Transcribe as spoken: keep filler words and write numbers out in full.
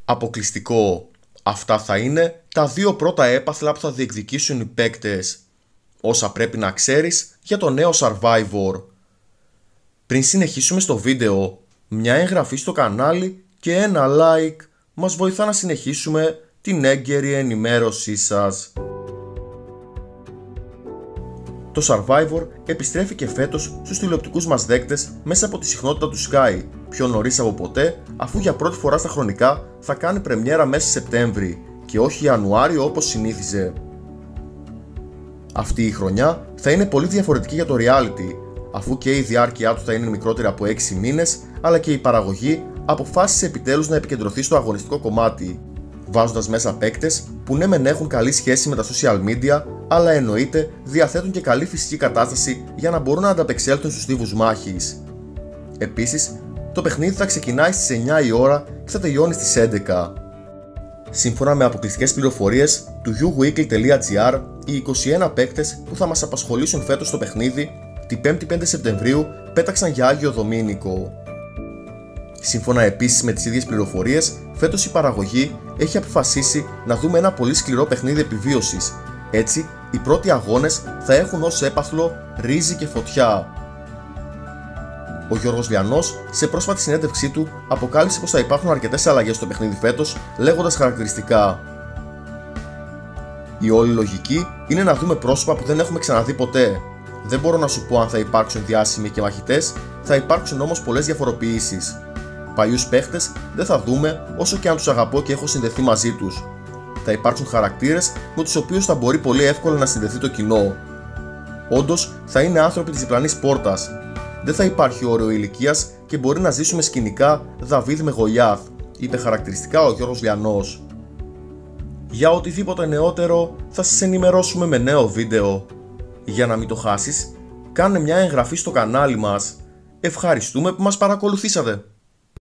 αποκλειστικό. Αυτά θα είναι τα δύο πρώτα έπαθλα που θα διεκδικήσουν οι παίκτες. Όσα πρέπει να ξέρεις για το νέο Survivor. Πριν συνεχίσουμε στο βίντεο, μια εγγραφή στο κανάλι και ένα like μας βοηθά να συνεχίσουμε την έγκαιρη ενημέρωσή σας. Το Survivor επιστρέφει και φέτος στους τηλεοπτικούς μας δέκτες μέσα από τη συχνότητα του Sky, πιο νωρίς από ποτέ, αφού για πρώτη φορά στα χρονικά θα κάνει πρεμιέρα μέσα Σεπτέμβρη και όχι Ιανουάριο όπως συνήθιζε. Αυτή η χρονιά θα είναι πολύ διαφορετική για το reality, αφού και η διάρκεια του θα είναι μικρότερη από έξι μήνες, αλλά και η παραγωγή αποφάσισε επιτέλους να επικεντρωθεί στο αγωνιστικό κομμάτι, βάζοντας μέσα παίκτες που ναι μεν έχουν καλή σχέση με τα social media, αλλά εννοείται διαθέτουν και καλή φυσική κατάσταση για να μπορούν να ανταπεξέλθουν στους στίβους μάχης. Επίσης, το παιχνίδι θα ξεκινάει στις εννιά η ώρα και θα τελειώνει στις έντεκα. Σύμφωνα με αποκλειστικές πληροφορίες του γιου γουίκλι τελεία τζι άρ, οι είκοσι ένα παίκτες που θα μας απασχολήσουν φέτος στο παιχνίδι, την πέμπτη πέντε Σεπτεμβρίου πέταξαν για Άγιο Δομήνικο. Σύμφωνα επίσης με τις ίδιες πληροφορίες, φέτος η παραγωγή έχει αποφασίσει να δούμε ένα πολύ σκληρό παιχνίδι επιβίωσης. Έτσι, οι πρώτοι αγώνες θα έχουν ως έπαθλο ρύζι και φωτιά. Ο Γιώργος Λιανός, σε πρόσφατη συνέντευξή του, αποκάλυψε πως θα υπάρχουν αρκετές αλλαγές στο παιχνίδι φέτος, λέγοντας χαρακτηριστικά: «Η όλη λογική είναι να δούμε πρόσωπα που δεν έχουμε ξαναδεί ποτέ. Δεν μπορώ να σου πω αν θα υπάρξουν διάσημοι και μαχητές, θα υπάρξουν όμως πολλές διαφοροποιήσεις. Παλιούς παίχτες δεν θα δούμε, όσο και αν τους αγαπώ και έχω συνδεθεί μαζί τους. Θα υπάρξουν χαρακτήρες με τους οποίους θα μπορεί πολύ εύκολα να συνδεθεί το κοινό. Όντως, θα είναι άνθρωποι της διπλανής πόρτας. Δεν θα υπάρχει όριο ηλικίας και μπορεί να ζήσουμε σκηνικά Δαβίδ με Γολιάθ», είπε χαρακτηριστικά ο Γιώργος Λιανός. Για οτιδήποτε νεότερο θα σας ενημερώσουμε με νέο βίντεο. Για να μην το χάσεις, κάνε μια εγγραφή στο κανάλι μας. Ευχαριστούμε που μας παρακολουθήσατε.